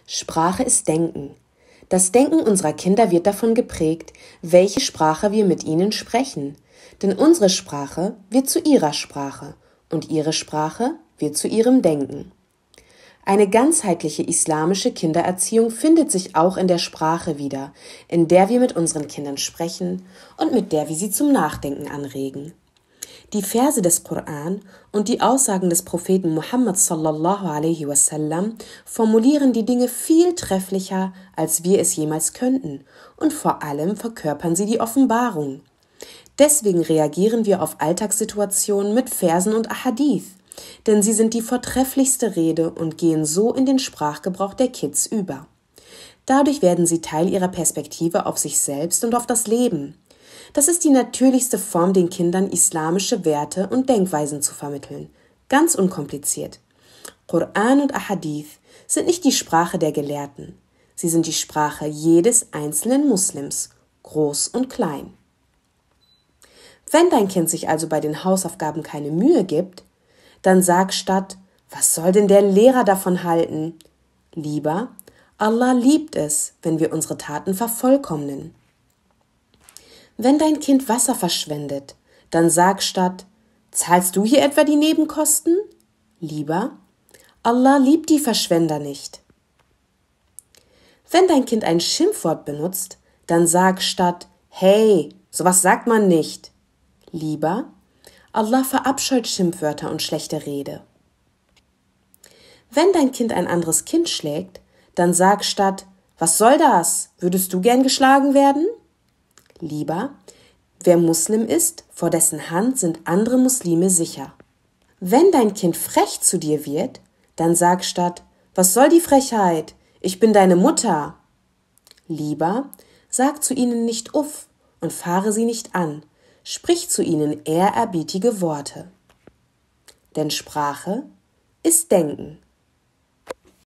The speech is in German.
Sprache ist Denken. Das Denken unserer Kinder wird davon geprägt, welche Sprache wir mit ihnen sprechen. Denn unsere Sprache wird zu ihrer Sprache und ihre Sprache wird zu ihrem Denken. Eine ganzheitliche islamische Kindererziehung findet sich auch in der Sprache wieder, in der wir mit unseren Kindern sprechen und mit der wir sie zum Nachdenken anregen. Die Verse des Koran und die Aussagen des Propheten Muhammad sallallahu alaihi wasallam formulieren die Dinge viel trefflicher, als wir es jemals könnten, und vor allem verkörpern sie die Offenbarung. Deswegen reagieren wir auf Alltagssituationen mit Versen und Ahadith, denn sie sind die vortrefflichste Rede und gehen so in den Sprachgebrauch der Kids über. Dadurch werden sie Teil ihrer Perspektive auf sich selbst und auf das Leben. Das ist die natürlichste Form, den Kindern islamische Werte und Denkweisen zu vermitteln. Ganz unkompliziert. Koran und Ahadith sind nicht die Sprache der Gelehrten. Sie sind die Sprache jedes einzelnen Muslims, groß und klein. Wenn dein Kind sich also bei den Hausaufgaben keine Mühe gibt, dann sag statt, was soll denn der Lehrer davon halten? Lieber, Allah liebt es, wenn wir unsere Taten vervollkommnen. Wenn dein Kind Wasser verschwendet, dann sag statt, zahlst du hier etwa die Nebenkosten? Lieber, Allah liebt die Verschwender nicht. Wenn dein Kind ein Schimpfwort benutzt, dann sag statt, hey, sowas sagt man nicht. Lieber, Allah verabscheut Schimpfwörter und schlechte Rede. Wenn dein Kind ein anderes Kind schlägt, dann sag statt, was soll das? Würdest du gern geschlagen werden? Lieber, wer Muslim ist, vor dessen Hand sind andere Muslime sicher. Wenn dein Kind frech zu dir wird, dann sag statt, was soll die Frechheit? Ich bin deine Mutter. Lieber, sag zu ihnen nicht uff und fahre sie nicht an. Sprich zu ihnen ehrerbietige Worte. Denn Sprache ist Denken.